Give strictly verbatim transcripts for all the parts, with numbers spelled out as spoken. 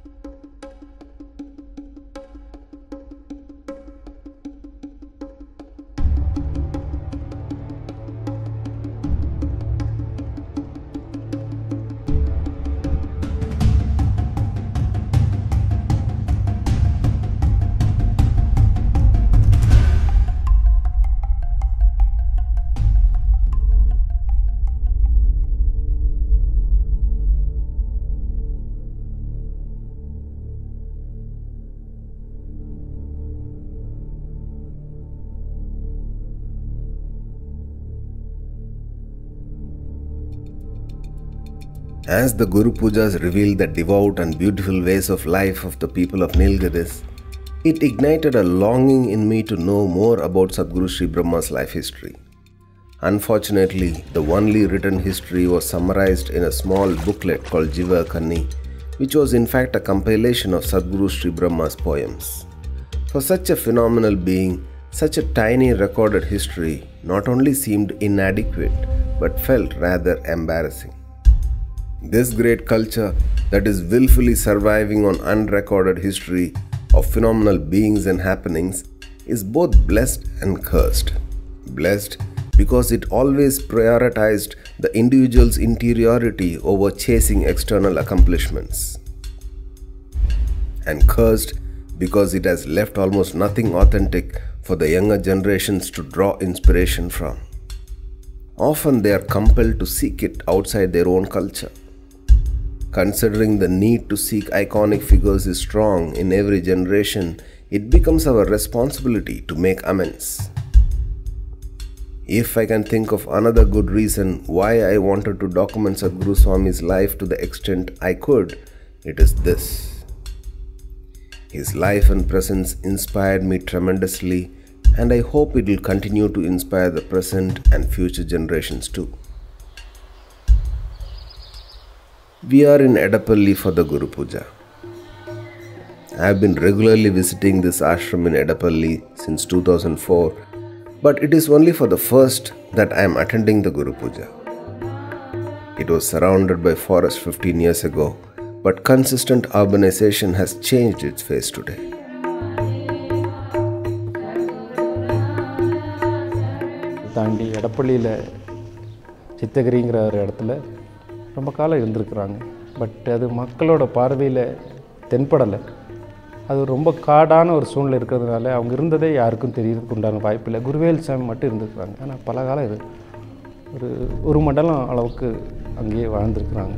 As the Guru Pujas revealed the devout and beautiful ways of life of the people of Nilgiris, it ignited a longing in me to know more about Sadhguru Sri Brahma's life history. Unfortunately, the only written history was summarized in a small booklet called Jiva Kanni, which was in fact a compilation of Sadhguru Sri Brahma's poems. For such a phenomenal being, such a tiny recorded history not only seemed inadequate but felt rather embarrassing. This great culture that is willfully surviving on unrecorded history of phenomenal beings and happenings is both blessed and cursed. Blessed because it always prioritized the individual's interiority over chasing external accomplishments. And cursed because it has left almost nothing authentic for the younger generations to draw inspiration from. Often they are compelled to seek it outside their own culture. Considering the need to seek iconic figures is strong in every generation, it becomes our responsibility to make amends. If I can think of another good reason why I wanted to document Sadhguru Swami's life to the extent I could, it is this. His life and presence inspired me tremendously, and I hope it will continue to inspire the present and future generations too. We are in Edapalli for the Guru Puja. I have been regularly visiting this ashram in Edapalli since two thousand four, but it is only for the first that I am attending the Guru Puja. It was surrounded by forest fifteen years ago, but consistent urbanization has changed its face today. தாண்டி எடப்பள்ளியில் சித்தகிரிங்கிற ஒரு இடத்துல ரொம்ப காலம் இருந்திருக்கிறாங்க. But அது மக்களோட பார்வையில் தென்படலை. அது ரொம்ப காடான ஒரு சூழ்நிலை இருக்கிறதுனால அவங்க இருந்ததே யாருக்கும் தெரியறதுக்கு உண்டான வாய்ப்பில்லை. குருவேல் சாமி மட்டும் இருந்திருக்கிறாங்க. ஆனால் பல காலம் இது ஒரு ஒரு மண்டலம் அளவுக்கு அங்கேயே வாழ்ந்துருக்குறாங்க.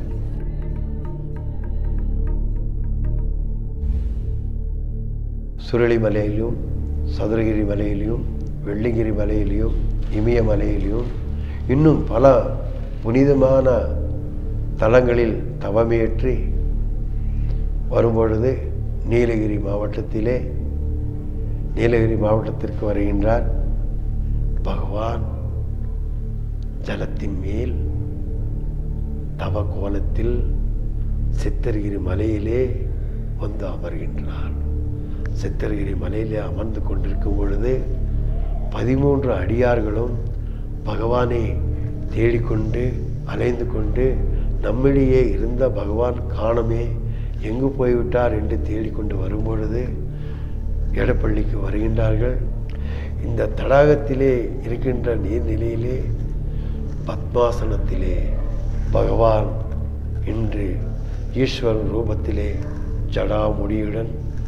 சுருளி மலையிலும் சதுரகிரி மலையிலையும் வெள்ளிங்கிரி மலையிலையும் இமயமலையிலையும் இன்னும் பல புனிதமான தலங்களில் தவமேற்றி வரும்பொழுது நீலகிரி மாவட்டத்திலே நீலகிரி மாவட்டத்திற்கு வருகின்றார். பகவான் ஜலத்தின் மேல் தவ கோலத்தில் சித்தர்கிரி மலையிலே வந்து அமர்கின்றார். சித்தர்கிரி மலையிலே அமர்ந்து கொண்டிருக்கும் பொழுது பதிமூன்று அடியார்களும் பகவானை தேடிக்கொண்டு அலைந்து கொண்டு நம்மிடையே இருந்த பகவான் காணமே எங்கு போய்விட்டார் என்று தேடிக்கொண்டு வரும்பொழுது எடப்பள்ளிக்கு வருகின்றார்கள். இந்த தடாகத்திலே இருக்கின்ற நீர்நிலையிலே பத்மாசனத்திலே பகவான் இன்று ஈஸ்வரன் ரூபத்திலே ஜடாமுடியுடன்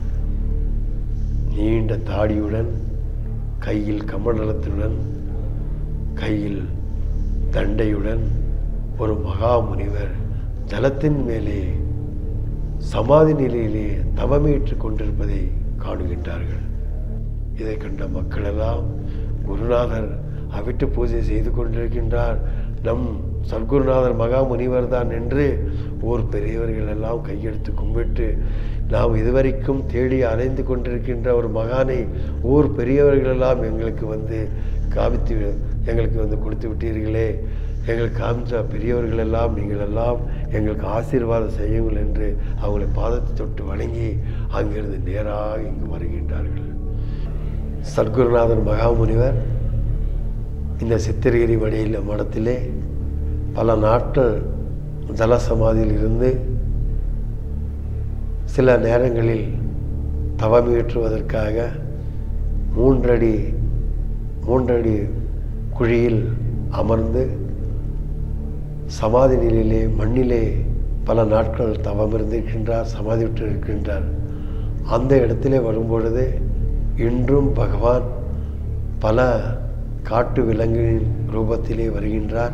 நீண்ட தாடியுடன் கையில் கமண்டலத்துடன் கையில் தண்டையுடன் ஒரு மகா முனிவர் ஜலத்தின் மேலே சமாதி நிலையிலே தவமேற்று கொண்டிருப்பதை காணுகின்றார்கள். இதை கண்ட மக்களெல்லாம் குருநாதர் அவிட்டு பூஜை செய்து கொண்டிருக்கின்றார், நம் சத்குருநாதர் மகா முனிவர் தான் என்று ஊர் பெரியவர்கள் எல்லாம் கையெடுத்து கும்பிட்டு, நாம் இதுவரைக்கும் தேடி அலைந்து கொண்டிருக்கின்ற ஒரு மகானை ஊர் பெரியவர்களெல்லாம் எங்களுக்கு வந்து காமித்து எங்களுக்கு வந்து கொடுத்து விட்டீர்களே, எங்களுக்கு காமிச்ச பெரியவர்கள் எல்லாம் நீங்கள் எல்லாம் எங்களுக்கு ஆசீர்வாதம் செய்யுங்கள் என்று அவங்களை பாதத்தை தொட்டு வணங்கி அங்கிருந்து நேராக இங்கு வருகின்றார்கள். சத்குருநாதன் மகாமுனிவர் இந்த சித்திரகிரி மடியில் மடத்திலே பல நாட்கள் ஜலசமாதியில் இருந்து சில நேரங்களில் தவமியற்றுவதற்காக மூன்றடி மூன்றடி குழியில் அமர்ந்து சமாதி நிலையிலே மண்ணிலே பல நாட்கள் தவம் இருந்திருக்கின்றார், சமாதி விட்டு இருக்கின்றார். அந்த இடத்திலே வரும்பொழுது இன்றும் பகவான் பல காட்டு விலங்குகளின் ரூபத்திலே வருகின்றார்,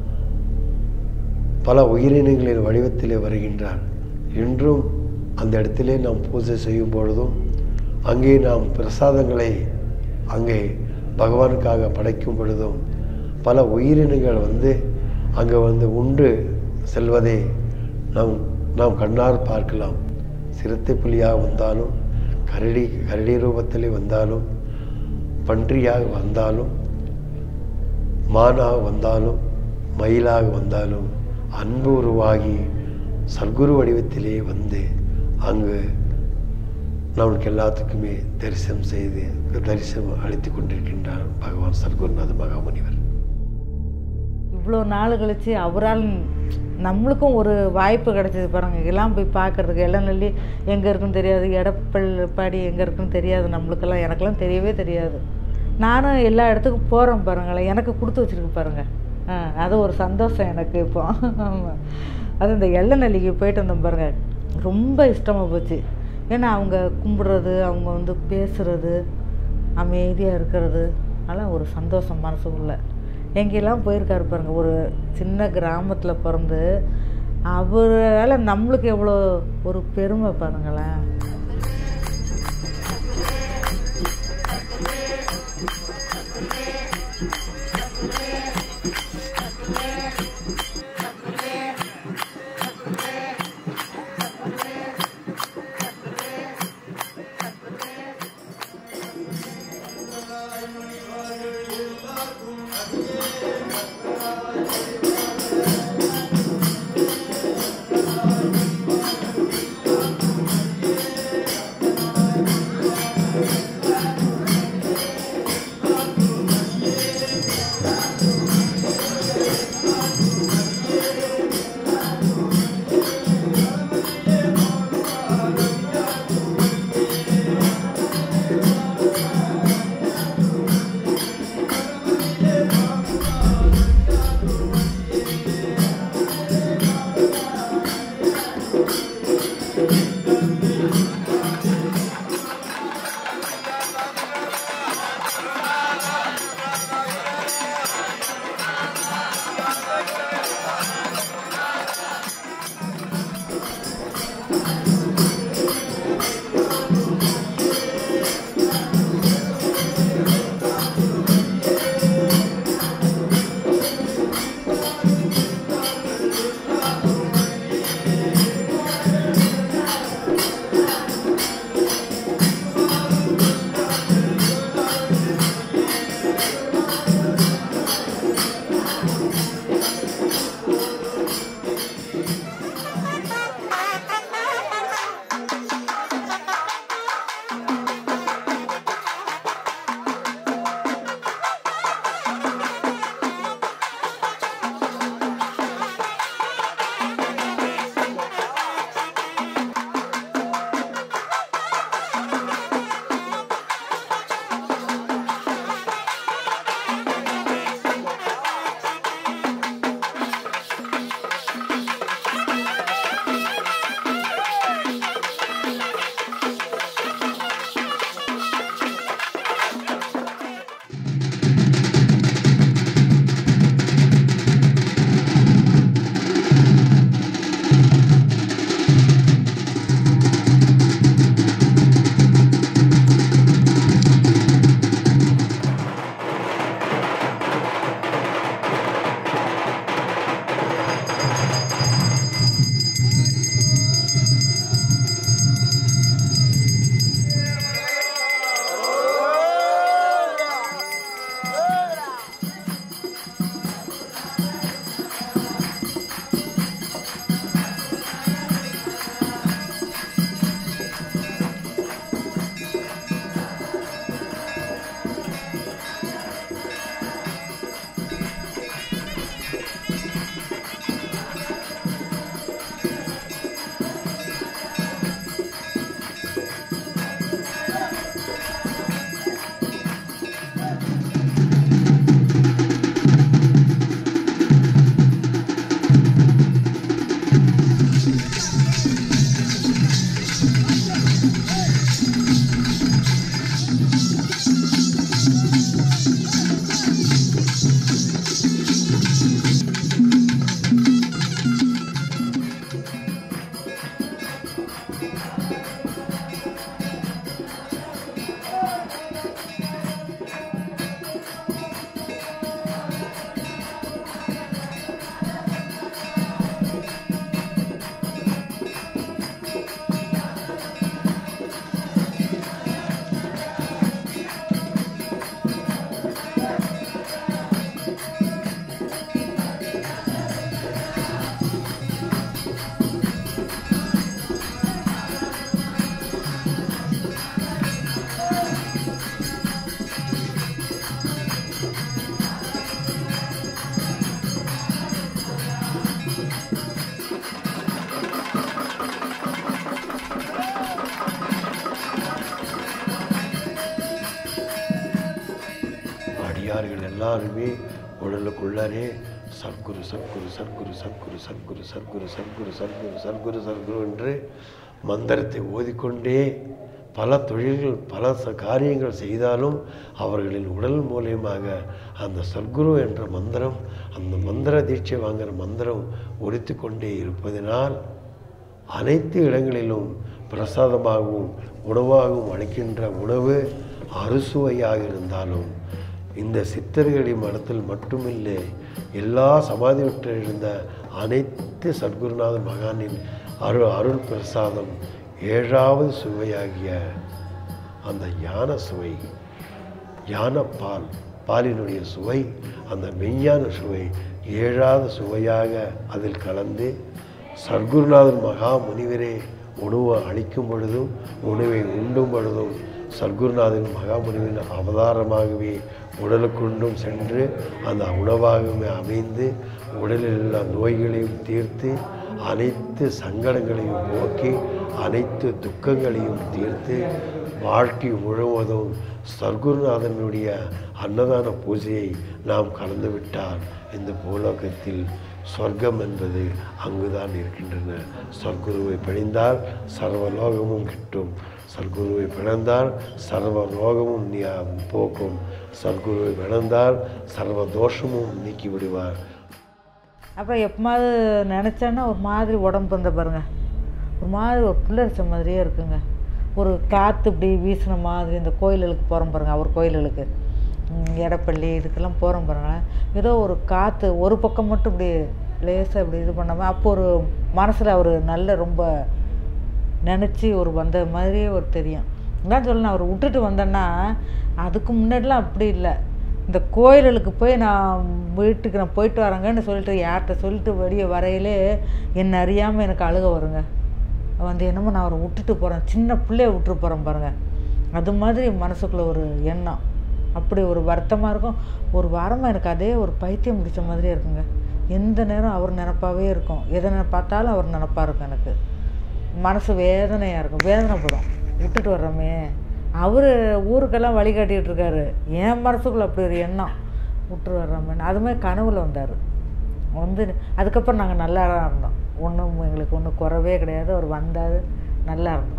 பல உயிரினங்களின் வடிவத்திலே வருகின்றார். இன்றும் அந்த இடத்திலே நாம் பூஜை செய்யும் பொழுதும் அங்கே நாம் பிரசாதங்களை அங்கே பகவானுக்காக படைக்கும் பொழுதும் பல உயிரினங்கள் வந்து அங்கே வந்து உண்டு செல்வதை நாம் நாம் கண்ணால் பார்க்கலாம். சிறுத்தை புலியாக வந்தாலும், கரடி கரடி ரூபத்திலே வந்தாலும், பன்றியாக வந்தாலும், மானாக வந்தாலும், மயிலாக வந்தாலும் அன்பு உருவாகி சத்குரு வடிவத்திலே வந்து அங்கு நமக்கு எல்லாத்துக்குமே தரிசனம் செய்து தரிசனம் அளித்து கொண்டிருக்கின்றார் பகவான் சத்குருநாத மகாமுனிவர். இவ்வளோ நாள் கழித்து அவரால் நம்மளுக்கும் ஒரு வாய்ப்பு கிடச்சிது பாருங்கள். எல்லாம் போய் பார்க்குறதுக்கு. இளநெல்லி எங்கே இருக்குன்னு தெரியாது, எடப்பாடி எங்கே இருக்குன்னு தெரியாது, நம்மளுக்கெல்லாம் எனக்கெல்லாம் தெரியவே தெரியாது. நானும் எல்லா இடத்துக்கும் போகிறேன் பாருங்களேன், எனக்கு கொடுத்து வச்சுருக்கு பாருங்கள். ஆ அது ஒரு சந்தோஷம் எனக்கு இப்போ. ஆமாம், அது இந்த எள்ளநெல்லிக்கு போயிட்டு வந்தோம் பாருங்கள், ரொம்ப இஷ்டமாக போச்சு. ஏன்னா அவங்க கும்பிடுறது, அவங்க வந்து பேசுகிறது, அமைதியாக இருக்கிறது, அதெல்லாம் ஒரு சந்தோஷம் மனசுக்குள்ளே. எங்கெல்லாம் போயிருக்காரு பாருங்கள், ஒரு சின்ன கிராமத்தில் பிறந்து அவரால் நம்மளுக்கு எவ்வளோ ஒரு பெருமை பாருங்களேன். அடியார்கள் எல்லாருமே உடலுக்குள்ளரே சர்க்குரு சர்க்குரு சர்க்குரு சர்க்குரு சர்க்குரு சர்க்குரு சர்க்குரு சர்க்குரு சர்க்குரு சர்க்குரு என்று மந்திரத்தை ஓதிக்கொண்டே பல தொழில்கள் பல காரியங்கள் செய்தாலும் அவர்களின் உடல் மூலியமாக அந்த சர்க்குரு என்ற மந்திரம், அந்த மந்திர தீட்சை வாங்குகிற மந்திரம் ஒலித்து கொண்டே இருப்பதனால் அனைத்து இடங்களிலும் பிரசாதமாகவும் உணவாகவும் அளிக்கின்ற உணவு அறுசுவையாக இருந்தாலும் இந்த சித்தர்களை மடத்தில் மட்டுமில்லை, எல்லா சமாதி விட்டு இருந்த அனைத்து சத்குருநாத மகானின் அரு அருள் பிரசாதம் ஏழாவது சுவையாகிய அந்த ஞான சுவை, ஞான பால், பாலினுடைய சுவை, அந்த மெய்யான சுவை ஏழாவது சுவையாக அதில் கலந்து சர்க்குருநாதன் மகா முனிவரே உணவு அளிக்கும் பொழுதும் உணவை உண்டும் பொழுதும் சர்க்குருநாதன் மகாமுனிவின் அவதாரமாகவே உடலுக்குண்டும் சென்று அந்த உணவாகவே அமைந்து உடலில் உள்ள நோய்களையும் தீர்த்து அனைத்து சங்கடங்களையும் போக்கி அனைத்து துக்கங்களையும் தீர்த்து வாழ்க்கை முழுவதும் சர்க்குருநாதனுடைய அன்னதான பூஜையை நாம் கலந்துவிட்டால் இந்த பூலோகத்தில் சொர்க்கம் என்பது அங்குதான் இருக்கின்றன. சர்க்குருவை பிழைந்தால் சர்வலோகமும் கிட்டும், சர்க்குருவை பிளந்தால் சர்வ ரோகமும் போக்கும், சர்க்குருவை பிளந்தால் சர்வ தோஷமும் நீக்கி விடுவார். அப்புறம் எப்போது நினச்சேன்னா ஒரு மாதிரி உடம்பு வந்த பாருங்க, ஒரு மாதிரி ஒரு புல்லரிச்ச மாதிரியே இருக்குங்க. ஒரு காற்று இப்படி வீசின மாதிரி இந்த கோயில்களுக்கு போகிறோம் பாருங்க, அவர் கோயில்களுக்கு எடப்பள்ளி இதுக்கெல்லாம் போகிறோம் பாருங்களேன், ஏதோ ஒரு காற்று ஒரு பக்கம் மட்டும் இப்படி லேசாக இப்படி இது பண்ணாமல் அப்போ ஒரு மனசில் அவர் நல்ல ரொம்ப நினச்சி ஒரு வந்த மாதிரியே ஒரு தெரியும். என்ன சொல்லணும், அவர் விட்டுட்டு வந்தேன்னா அதுக்கு முன்னாடிலாம் அப்படி இல்லை. இந்த கோயில்களுக்கு போய் நான் வீட்டுக்கு நான் போயிட்டு வரேங்கன்னு சொல்லிட்டு யார்கிட்ட சொல்லிட்டு வெளியே வரையிலே என்னை அறியாமல் எனக்கு அழுக வருங்க. வந்து என்னமோ நான் அவரை விட்டுட்டு போகிறேன், சின்ன பிள்ளைய விட்டுட்டு போகிறேன் பாருங்கள், அது மாதிரி மனசுக்குள்ளே ஒரு எண்ணம், அப்படி ஒரு வருத்தமாக இருக்கும். ஒரு வாரமாக எனக்கு அதே ஒரு பைத்தியம் பிடிச்ச மாதிரியே இருக்குங்க. எந்த நேரம் அவர் நினப்பாவே இருக்கும், எதை பார்த்தாலும் அவர் நினப்பா இருக்கும். எனக்கு மனசு வேதனையாக இருக்கும், வேதனைப்படும். விட்டுட்டு வர்றோமே, அவர் ஊருக்கெல்லாம் வழிகாட்டிகிட்டு இருக்காரு, என் மனசுக்குள்ளே அப்படி ஒரு எண்ணம், விட்டு வர்றோமேன்னு. அதுமாதிரி கனவுல வந்தார் வந்து. அதுக்கப்புறம் நாங்கள் நல்லா இருந்தோம், ஒன்றும் எங்களுக்கு ஒன்றும் குறவே கிடையாது. அவர் வந்தார், நல்லா இருந்தோம்.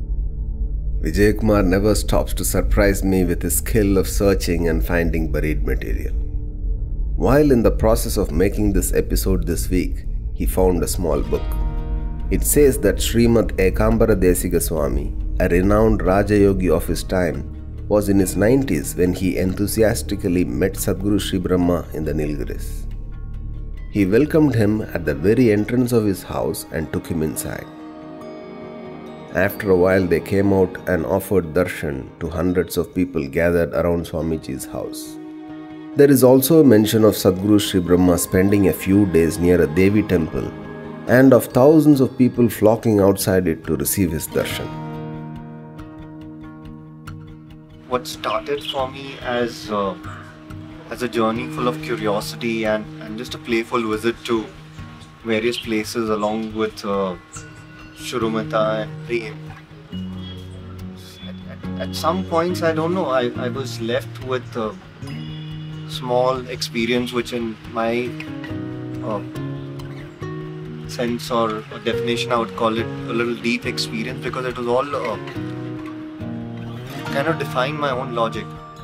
Vijaykumar never stops to surprise me with his skill of searching and finding buried material. While in the process of making this episode this week, he found a small book. It says that Srimad Ekambara Desika Swami, a renowned Rajayogi of his time, was in his nineties when he enthusiastically met Sadguru Sri Brahma in the Nilgiris. He welcomed him at the very entrance of his house and took him inside. After a while, they came out and offered darshan to hundreds of people gathered around Swamiji's house. There is also a mention of Sadguru Sri Brahma spending a few days near a Devi temple and of thousands of people flocking outside it to receive his darshan. What started for me as uh, as a journey full of curiosity and, and just a playful visit to various places along with uh, Shurumata and Prem. At, at, at some points, I don't know, I, I was left with a small experience which in my uh, sense or definition I would call it a little deep experience, because it was all uh, kind of defying my own logic.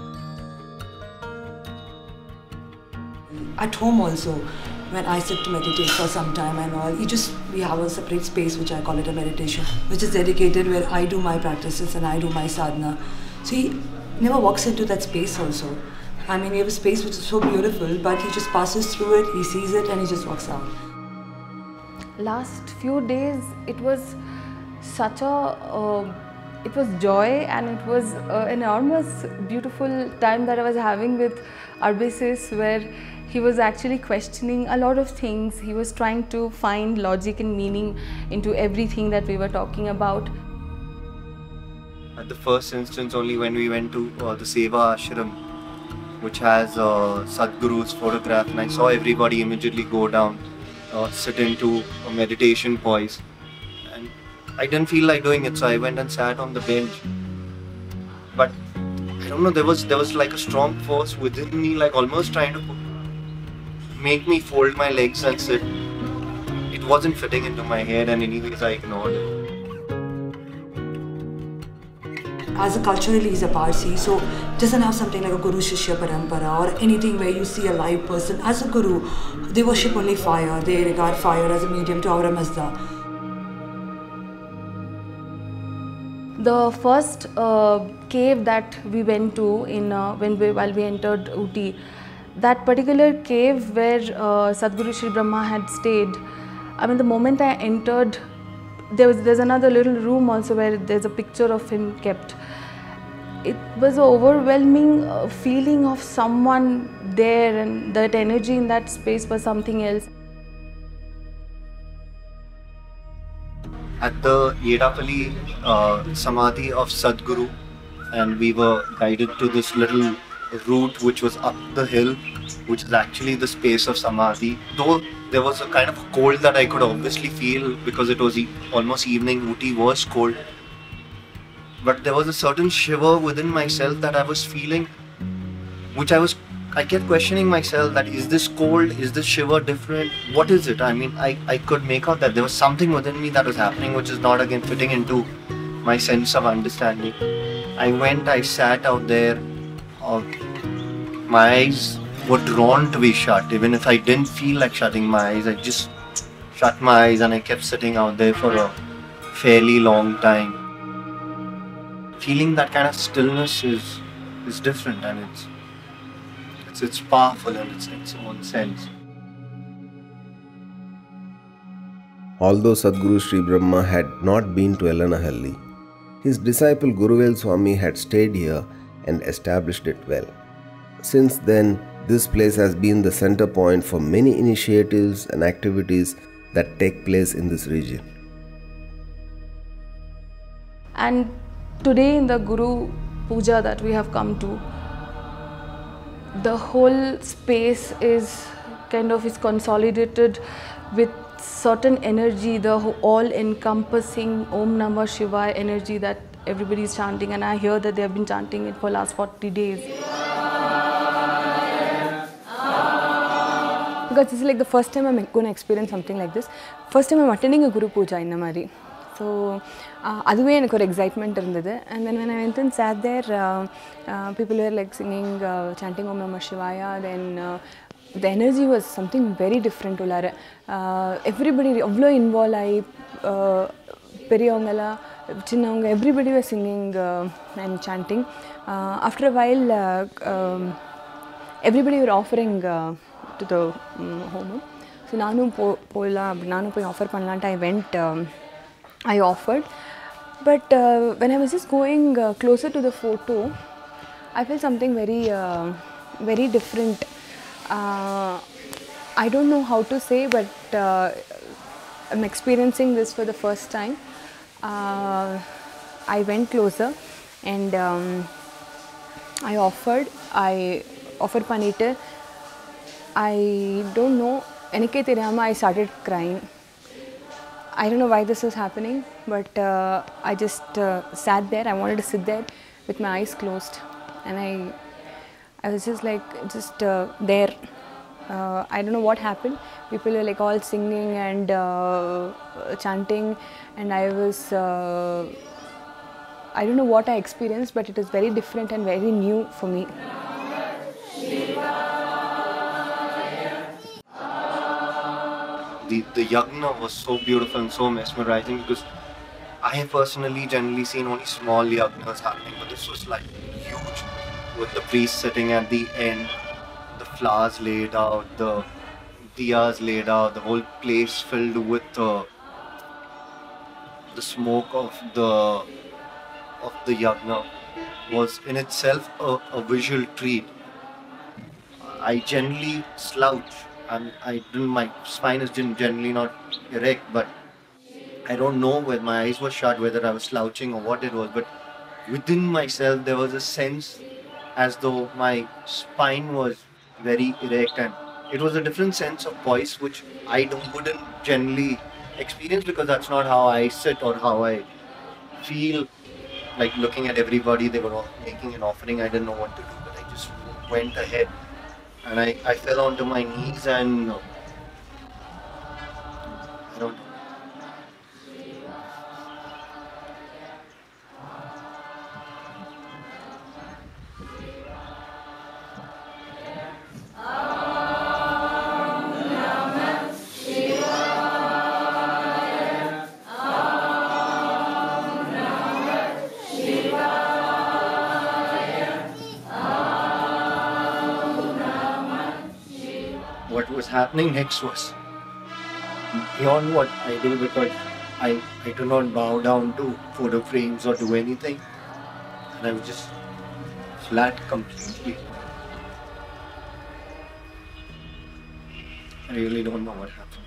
At home also, when I sit to meditate for some time and all, you just, we have a separate space which I call it a meditation, which is dedicated where I do my practices and I do my sadhana. So he never walks into that space also. I mean, we have a space which is so beautiful, but he just passes through it, he sees it and he just walks out. Last few days, it was such a, uh, it was joy and it was uh, an enormous beautiful time that I was having with Arbisis, where he was actually questioning a lot of things. He was trying to find logic and meaning into everything that we were talking about. At the first instance, only when we went to uh, the Seva Ashram, which has uh, Sadhguru's photograph, and I saw everybody immediately go down, uh, sit into a meditation poise, and I didn't feel like doing it, so I went and sat on the bench. But I don't know, there was there was like a strong force within me, like almost trying to make me fold my legs and sit. It wasn't fitting into my head, and anyways I ignored it. As a culturally he's a Parsi, so doesn't have something like a Guru Shishya Parampara or anything where you see a live person. As a Guru, they worship only fire. They regard fire as a medium to Aura Mazda. The first uh, cave that we went to in uh, when we, while we entered Ooty, that particular cave where uh, Sadhguru Sri Brahma had stayed, I mean the moment I entered, there was there's another little room also where there's a picture of him kept. It was an overwhelming uh, feeling of someone there, and that energy in that space was something else. At the Yedapalli uh, Samadhi of Sadhguru, and we were guided to this little route which was up the hill, which is actually the space of Samadhi. Though there was a kind of cold that I could obviously feel because it was e almost evening, Ooty was cold. But there was a certain shiver within myself that I was feeling, which I was, I kept questioning myself that is this cold, is this shiver different, what is it? I mean, I, I could make out that there was something within me that was happening which is not again fitting into my sense of understanding. I went, I sat out there, uh, my eyes were drawn to be shut. Even if I didn't feel like shutting my eyes, I just shut my eyes and I kept sitting out there for a fairly long time. Feeling that kind of stillness is is different, and it's it's, it's powerful in its, its own sense. Although Sadhguru Sri Brahma had not been to Ellanahalli, his disciple Guruvel Swami had stayed here and established it well. Since then, this place has been the center point for many initiatives and activities that take place in this region. And today in the Guru Puja that we have come to, the whole space is kind of is consolidated with certain energy, the all-encompassing Om Namah Shivaya energy that everybody is chanting, and I hear that they have been chanting it for last forty days. Because this is like the first time I'm going to experience something like this. First time I'm attending a Guru Puja in Namari. So, that's why I had excitement. And then when I went and sat there, uh, uh, people were like singing, uh, chanting Om Namah Shivaya. Then uh, the energy was something very different. Uh, everybody was involved. Uh, everybody was singing uh, and chanting. Uh, after a while, uh, um, everybody were offering uh, to the um, home. So, nanu po pola, nanu po offer panlanta. I went. Um, I offered, but uh, when I was just going uh, closer to the photo, I felt something very, uh, very different. Uh, I don't know how to say, but uh, I'm experiencing this for the first time. Uh, I went closer and um, I offered. I offered panita. I don't know. I started crying. I don't know why this is happening, but uh, I just uh, sat there. I wanted to sit there with my eyes closed, and I, I was just like just uh, there. Uh, I don't know what happened. People were like all singing and uh, chanting, and I was. Uh, I don't know what I experienced, but it was very different and very new for me. The, the yagna was so beautiful and so mesmerizing because I have personally generally seen only small yagnas happening, but this was like huge, with the priest sitting at the end, the flowers laid out, the diyas laid out, the whole place filled with uh, the smoke of the of the yagna was in itself a, a visual treat. I generally slouch. And I didn't, my spine is generally not erect, but I don't know whether my eyes were shut, whether I was slouching or what it was, but within myself there was a sense as though my spine was very erect, and it was a different sense of poise which I don't, wouldn't generally experience because that's not how I sit or how I feel like looking at everybody, they were all making an offering. I didn't know what to do, but I just went ahead and I, I fell onto my knees and uh, I don't know. What was happening next was beyond what I do, because I, I do not bow down to photo frames or do anything, and I was just flat completely. I really don't know what happened.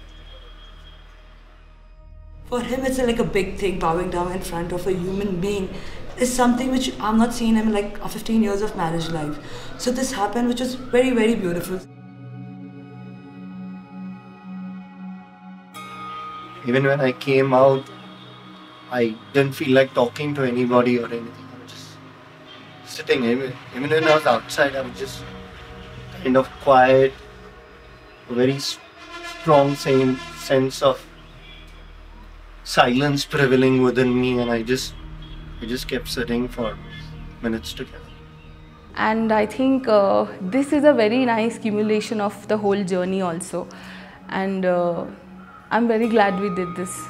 For him, it's like a big thing, bowing down in front of a human being is something which I'm not seeing him like fifteen years of marriage life. So this happened, which was very, very beautiful. Even when I came out, I didn't feel like talking to anybody or anything. I was just sitting. Even, even when I was outside, I was just kind of quiet, a very strong same sense of silence prevailing within me, and I just, I just kept sitting for minutes together. And I think uh, this is a very nice accumulation of the whole journey also. And uh, I'm very glad we did this.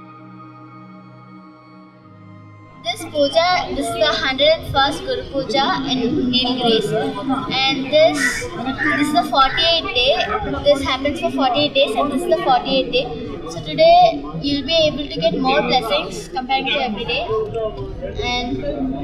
This puja, this is the one hundred first Guru Puja in Nilgiris, and this this is the forty-eighth day. This happens for forty-eight days, and this is the forty-eighth day. So today you'll be able to get more blessings compared to every day. And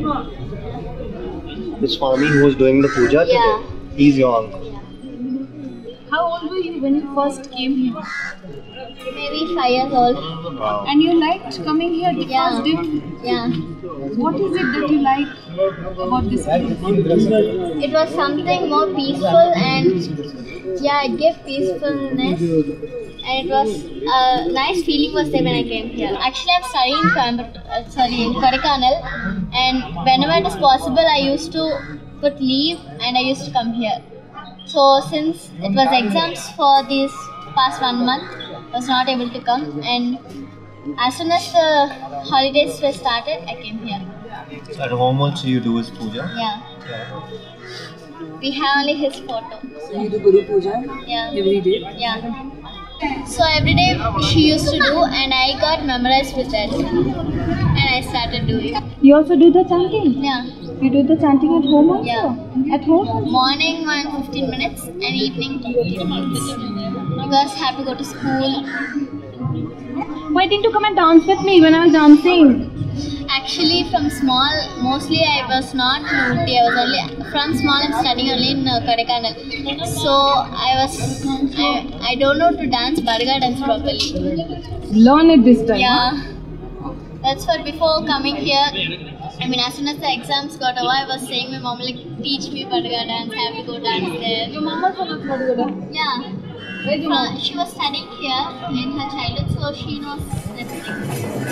The Swami who was doing the puja today, yeah, he's your uncle. yeah. How old were you when you first came here? Maybe five years old. Wow. And you liked coming here the Yeah. first day? Yeah. What is it that you like about this place? It was something more peaceful, and yeah, it gave peacefulness. And it was a nice feeling was there when I came here. Actually, I'm studying in Coimbatore, uh, sorry, in Kodaikanal, and whenever it is possible, I used to put leave and I used to come here. So since it was exams for this past one month, I was not able to come, and as soon as the holidays were started, I came here. So at home also you do his puja? Yeah. Yeah. We have only his photo. So you do Guru Puja Yeah. every day? Yeah. So every day she used to do, and I got memorized with that, and I started doing. You also do the chanting? Yeah. You do the chanting at home also? Yeah. At home? Morning one fifteen minutes and evening fifteen minutes. Because I have to go to school. Why didn't you come and dance with me when I was dancing? Actually, from small, mostly I was not naughty. I was only from small. I'm studying only in uh, Kodaikanal. So I was, I, I don't know to dance Barga dance properly. Learn it this time. Yeah. That's what before coming here. I mean, as soon as the exams got over, I was saying my mom like, teach me Barga dance. I have to go dance there. Your mom also knows Barga dance? Yeah. Where is your mom? She was studying here in her childhood, so she knows everything.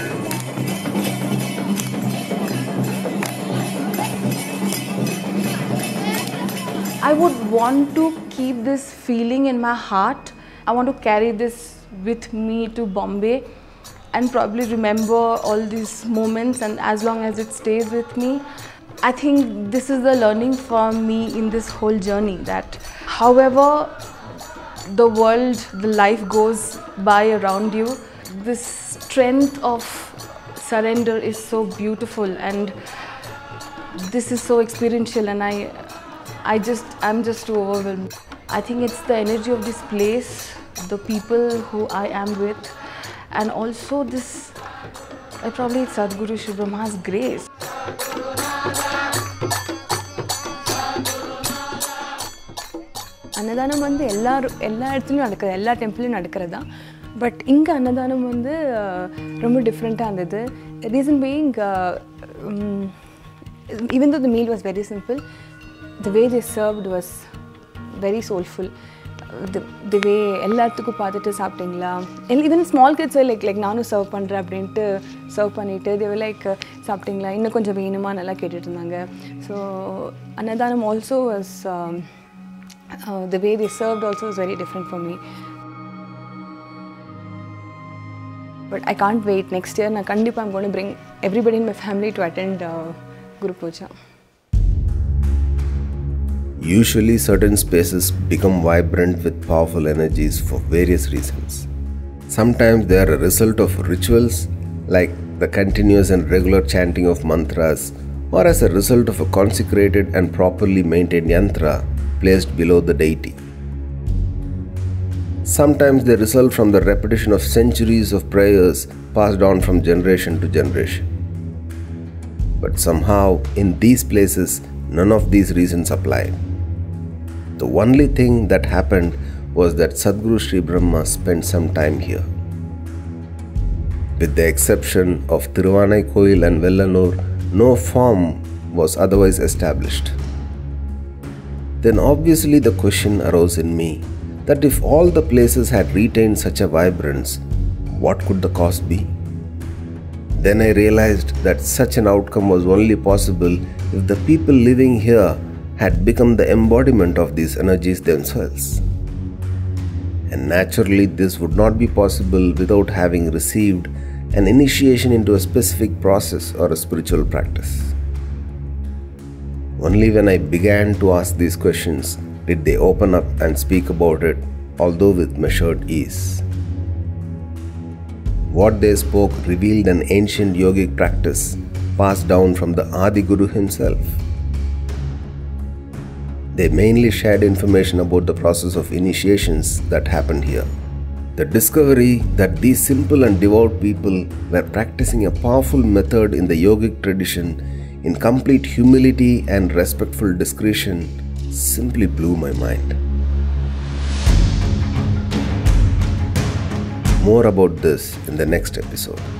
I would want to keep this feeling in my heart. I want to carry this with me to Bombay and probably remember all these moments, and as long as it stays with me, I think this is the learning for me in this whole journey, that however the world, the life goes by around you, this strength of surrender is so beautiful, and this is so experiential, and I I just, I'm just too overwhelmed. I think it's the energy of this place, the people who I am with, and also this, uh, probably it's Sadhguru Sri Brahma's grace. அன்னதானம் வந்து எல்லாரும் எல்லா இடத்துலையும் நடக்குது, எல்லா டெம்பிள்லையும் நடக்கிறது தான். But இங்கே அன்னதானம் வந்து ரொம்ப டிஃப்ரெண்ட்டாக இருந்தது. Reason being, even though the meal was very simple, the way they served was very soulful. The the way எல்லாத்துக்கும் பார்த்துட்டு சாப்பிட்டீங்களா, ஈவன் ஸ்மால் கிட்ஸை லைக் லைக் நானும் சர்வ் பண்ணுறேன் அப்படின்ட்டு சர்வ் பண்ணிவிட்டு தேவை லைக் சாப்பிட்டீங்களா, இன்னும் கொஞ்சம் வேணுமா நல்லா கேட்டுட்டு இருந்தாங்க. So annadanam also was the way the served also was very different for me. But I can't wait. Next year, na kandipa I'm going to bring everybody in my family to attend uh, Guru Puja. Usually, certain spaces become vibrant with powerful energies for various reasons. Sometimes they are a result of rituals, like the continuous and regular chanting of mantras, or as a result of a consecrated and properly maintained yantra placed below the deity. Sometimes they result from the repetition of centuries of prayers passed on from generation to generation. But somehow, in these places, none of these reasons applied. The only thing that happened was that Sadhguru Sri Brahma spent some time here. With the exception of Thiruvannaikoil and Vellanur, no form was otherwise established. Then obviously the question arose in me that if all the places had retained such a vibrance, what could the cause be? Then I realized that such an outcome was only possible if the people living here had become the embodiment of these energies themselves. And naturally, this would not be possible without having received an initiation into a specific process or a spiritual practice. Only when I began to ask these questions did they open up and speak about it, although with measured ease. What they spoke revealed an ancient yogic practice passed down from the Adi Guru himself. They mainly shared information about the process of initiations that happened here. The discovery that these simple and devout people were practicing a powerful method in the yogic tradition in complete humility and respectful discretion simply blew my mind. More about this in the next episode.